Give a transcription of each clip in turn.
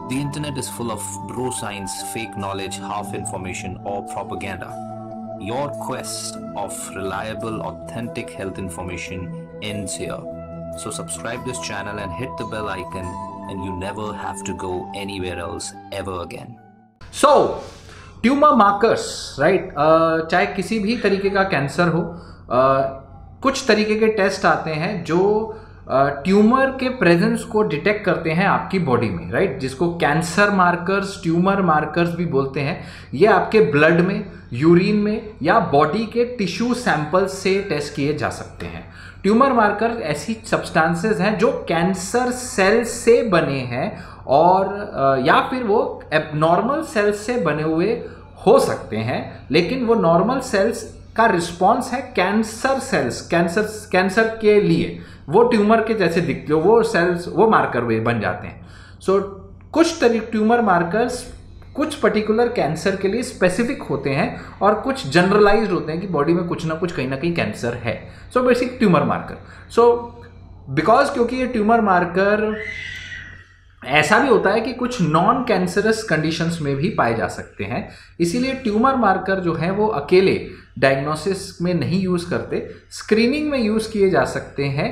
The internet is full of bro science, fake knowledge, half information, or propaganda. Your quest of reliable, authentic health information ends here. So subscribe this channel and hit the bell icon, and you never have to go anywhere else ever again. So, tumour markers right, चाहे किसी भी तरीके का cancer हो, कुछ तरीके के test आते हैं जो ट्यूमर के प्रेजेंस को डिटेक्ट करते हैं आपकी बॉडी में, राइट, जिसको कैंसर मार्कर्स, ट्यूमर मार्कर्स भी बोलते हैं। ये आपके ब्लड में, यूरिन में या बॉडी के टिश्यू सैंपल्स से टेस्ट किए जा सकते हैं। ट्यूमर मार्कर ऐसी सब्सटेंसेस हैं जो कैंसर सेल से बने हैं और या फिर वो एबनॉर्मल सेल्स से बने हुए हो सकते हैं, लेकिन वो नॉर्मल सेल्स का रिस्पॉन्स है कैंसर सेल्स, कैंसर के लिए वो ट्यूमर के जैसे दिखते हो, वो सेल्स वो मार्कर वे बन जाते हैं। सो कुछ ट्यूमर मार्कर्स कुछ पर्टिकुलर कैंसर के लिए स्पेसिफिक होते हैं और कुछ जनरलाइज्ड होते हैं कि बॉडी में कुछ ना कुछ कहीं ना कहीं कैंसर है। So basic tumour marker. So because क्योंकि ये ट्यूमर मार्कर ऐसा भी होता है कि कुछ नॉन कैंसरस कंडीशंस में भी पाए जा सकते हैं, इसीलिए ट्यूमर मार्कर जो है वो अकेले डायग्नोसिस में नहीं यूज़ करते, स्क्रीनिंग में यूज़ किए जा सकते हैं।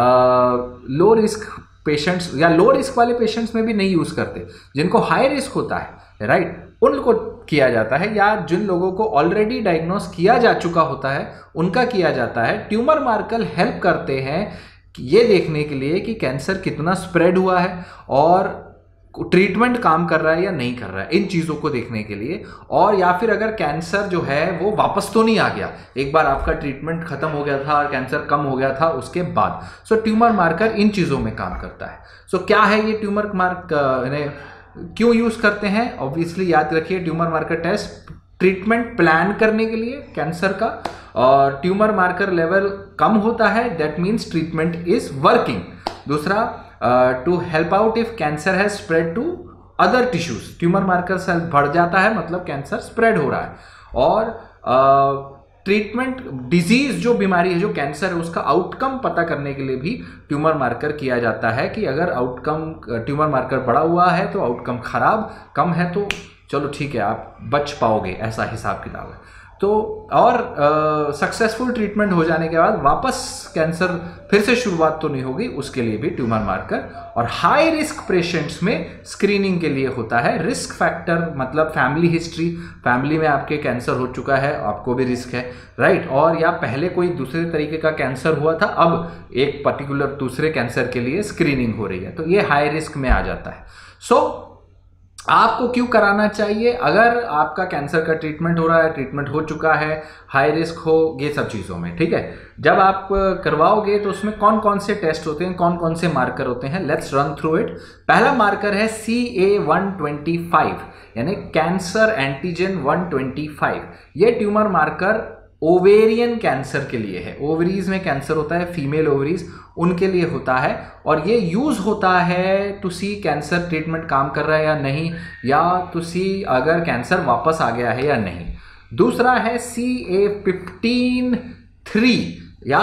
लो रिस्क पेशेंट्स या लो रिस्क वाले पेशेंट्स में भी नहीं यूज़ करते, जिनको हाई रिस्क होता है राइट, उनको किया जाता है, या जिन लोगों को ऑलरेडी डायग्नोस किया जा चुका होता है उनका किया जाता है। ट्यूमर मार्कर हेल्प करते हैं ये देखने के लिए कि कैंसर कितना स्प्रेड हुआ है और ट्रीटमेंट काम कर रहा है या नहीं कर रहा है, इन चीज़ों को देखने के लिए। और या फिर अगर कैंसर जो है वो वापस तो नहीं आ गया, एक बार आपका ट्रीटमेंट खत्म हो गया था और कैंसर कम हो गया था उसके बाद। सो ट्यूमर मार्कर इन चीज़ों में काम करता है। सो क्या है ये ट्यूमर मार्कर, क्यों यूज़ करते हैं? ऑब्वियसली याद रखिए, tumour marker test treatment plan करने के लिए कैंसर का, और ट्यूमर मार्कर लेवल कम होता है, that means treatment is working. दूसरा, to help out if cancer has spread to other tissues, tumour marker cell बढ़ जाता है मतलब कैंसर स्प्रेड हो रहा है। और ट्रीटमेंट, डिजीज जो बीमारी है, जो कैंसर है, उसका आउटकम पता करने के लिए भी ट्यूमर मार्कर किया जाता है कि अगर आउटकम ट्यूमर मार्कर बढ़ा हुआ है तो आउटकम खराब, कम है तो चलो ठीक है आप बच पाओगे, ऐसा हिसाब किताब है। तो और सक्सेसफुल ट्रीटमेंट हो जाने के बाद वापस कैंसर फिर से शुरुआत तो नहीं होगी, उसके लिए भी ट्यूमर मार्कर। और हाई रिस्क पेशेंट्स में स्क्रीनिंग के लिए होता है। रिस्क फैक्टर मतलब फैमिली हिस्ट्री, फैमिली में आपके कैंसर हो चुका है, आपको भी रिस्क है राइट, और या पहले कोई दूसरे तरीके का कैंसर हुआ था, अब एक पर्टिकुलर दूसरे कैंसर के लिए स्क्रीनिंग हो रही है, तो ये हाई रिस्क में आ जाता है। सो आपको क्यों कराना चाहिए? अगर आपका कैंसर का ट्रीटमेंट हो रहा है, ट्रीटमेंट हो चुका है, हाई रिस्क हो, ये सब चीज़ों में, ठीक है। जब आप करवाओगे तो उसमें कौन कौन से टेस्ट होते हैं, कौन कौन से मार्कर होते हैं, लेट्स रन थ्रू इट। पहला मार्कर है CA125 यानी कैंसर एंटीजन 125। ये ट्यूमर मार्कर ओवेरियन कैंसर के लिए है। ओवरीज में कैंसर होता है, फीमेल ओवरीज, उनके लिए होता है, और ये यूज होता है टू सी कैंसर ट्रीटमेंट काम कर रहा है या नहीं, या टू सी अगर कैंसर वापस आ गया है या नहीं। दूसरा है CA15-3 या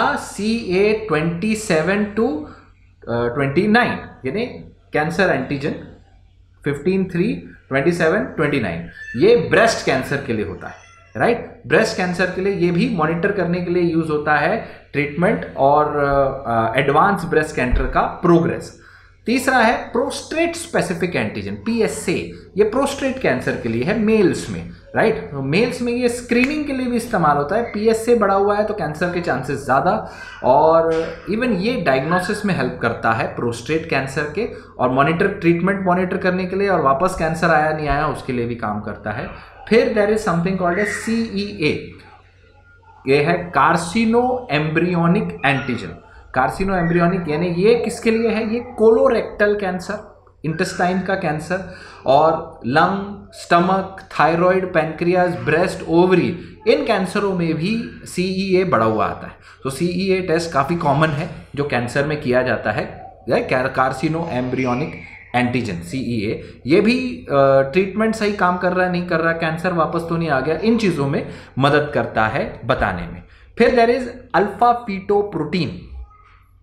CA27 to 29 यानी कैंसर एंटीजन 15-3, 27, 29, ये ब्रेस्ट कैंसर के लिए होता है राइट। ब्रेस्ट कैंसर के लिए ये भी मॉनिटर करने के लिए यूज होता है ट्रीटमेंट और एडवांस ब्रेस्ट कैंसर का प्रोग्रेस। तीसरा है प्रोस्टेट स्पेसिफिक एंटीजन PSA, ये प्रोस्टेट कैंसर के लिए है मेल्स में राइट। मेल्स में ये स्क्रीनिंग के लिए भी इस्तेमाल होता है। PSA बढ़ा हुआ है तो कैंसर के चांसेस ज़्यादा, और इवन ये डायग्नोसिस में हेल्प करता है प्रोस्टेट कैंसर के, और ट्रीटमेंट मॉनिटर करने के लिए, और वापस कैंसर आया नहीं आया उसके लिए भी काम करता है। फिर there is something called a CEA, ये है carcino embryonic antigen. Carcino embryonic यानी ये किसके लिए है? ये कोलोरेक्टल कैंसर, इंटेस्टाइन का कैंसर, और lung, stomach, thyroid, pancreas, breast, ovary, इन कैंसरों में भी CEA बढ़ा हुआ आता है। तो CEA टेस्ट काफ़ी कॉमन है जो कैंसर में किया जाता है, कार्सिनो एम्ब्रियोनिक एंटीजन CEA। ये भी ट्रीटमेंट सही काम कर रहा है नहीं कर रहा, कैंसर वापस तो नहीं आ गया, इन चीज़ों में मदद करता है बताने में। फिर there is alpha fetoprotein,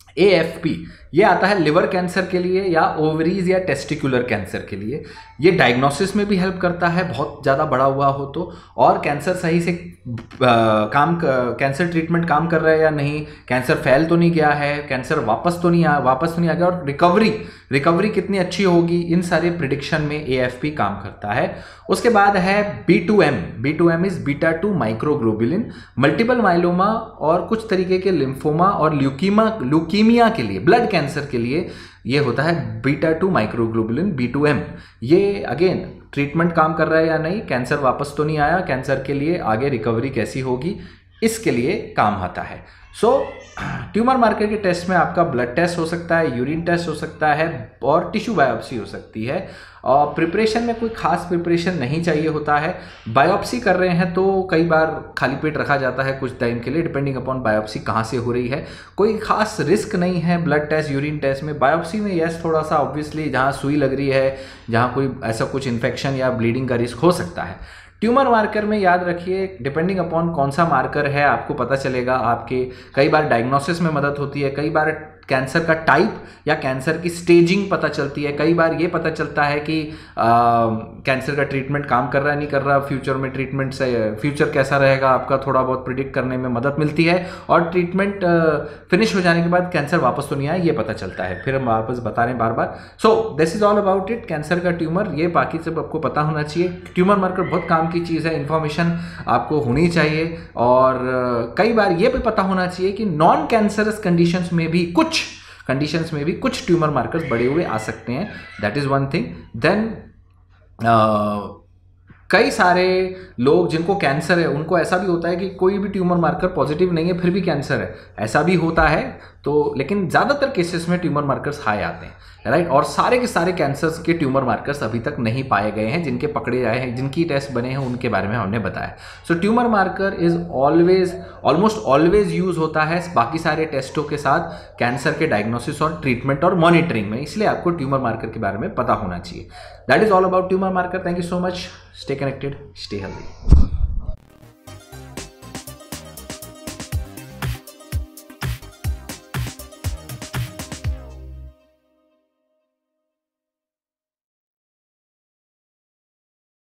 AFP ये आता है लिवर कैंसर के लिए या ओवरीज या टेस्टिकुलर कैंसर के लिए। ये डायग्नोसिस में भी हेल्प करता है बहुत ज़्यादा बड़ा हुआ हो तो, और कैंसर सही से कैंसर ट्रीटमेंट काम कर रहा है या नहीं, कैंसर फैल तो नहीं गया है, कैंसर वापस तो नहीं आ गया, और रिकवरी कितनी अच्छी होगी, इन सारे प्रिडिक्शन में AFP काम करता है। उसके बाद है B2M is beta 2 microglobulin. Multiple myeloma और कुछ तरीके के लिम्फोमा और ल्यूकीमिया के लिए, ब्लड कैंसर के लिए ये होता है बीटा 2 माइक्रोग्लोबुलिन B2M। ये अगेन ट्रीटमेंट काम कर रहा है या नहीं, कैंसर वापस तो नहीं आया, कैंसर के लिए आगे रिकवरी कैसी होगी, इसके लिए काम आता है। ट्यूमर मार्कर के टेस्ट में आपका ब्लड टेस्ट हो सकता है, यूरिन टेस्ट हो सकता है और टिश्यू बायोप्सी हो सकती है। और प्रिपरेशन में कोई खास प्रिपरेशन नहीं चाहिए होता है। बायोप्सी कर रहे हैं तो कई बार खाली पेट रखा जाता है कुछ टाइम के लिए, डिपेंडिंग अपॉन बायोप्सी कहाँ से हो रही है। कोई खास रिस्क नहीं है ब्लड टेस्ट यूरिन टेस्ट में। बायोप्सी में यस थोड़ा सा ऑब्वियसली जहाँ सुई लग रही है, जहाँ कोई ऐसा कुछ इन्फेक्शन या ब्लीडिंग का रिस्क हो सकता है। ट्यूमर मार्कर में याद रखिए डिपेंडिंग अपॉन कौन सा मार्कर है आपको पता चलेगा। आपके कई बार डायग्नोसिस में मदद होती है, कई बार कैंसर का टाइप या कैंसर की स्टेजिंग पता चलती है, कई बार ये पता चलता है कि कैंसर का ट्रीटमेंट काम कर रहा है नहीं कर रहा, फ्यूचर में ट्रीटमेंट से फ्यूचर कैसा रहेगा आपका थोड़ा बहुत प्रिडिक्ट करने में मदद मिलती है। और ट्रीटमेंट फिनिश हो जाने के बाद कैंसर वापस तो नहीं आया ये पता चलता है, फिर हम वापस बता रहे हैं बार बार। So this is all about it, cancer का ट्यूमर, ये बाकी सब आपको पता होना चाहिए। ट्यूमर मार्कर बहुत काम की चीज़ है, इन्फॉर्मेशन आपको होनी चाहिए। और कई बार ये भी पता होना चाहिए कि नॉन कैंसरस कंडीशंस में भी कुछ ट्यूमर मार्कर्स बड़े हुए आ सकते हैं, that is one thing. Then कई सारे लोग जिनको कैंसर है उनको ऐसा भी होता है कि कोई भी ट्यूमर मार्कर पॉजिटिव नहीं है फिर भी कैंसर है, ऐसा भी होता है। तो लेकिन ज़्यादातर केसेस में ट्यूमर मार्कर्स हाई आते हैं, राइट। और सारे के सारे कैंसर्स के ट्यूमर मार्कर्स अभी तक नहीं पाए गए हैं, जिनके पकड़े आए हैं, जिनकी टेस्ट बने हैं उनके बारे में हमने बताया। So tumour marker is almost always use होता है बाकी सारे टेस्टों के साथ कैंसर के डायग्नोसिस और ट्रीटमेंट और मॉनिटरिंग में, इसलिए आपको ट्यूमर मार्कर के बारे में पता होना चाहिए। That is all about tumour marker. Thank you so much, stay connected, stay healthy.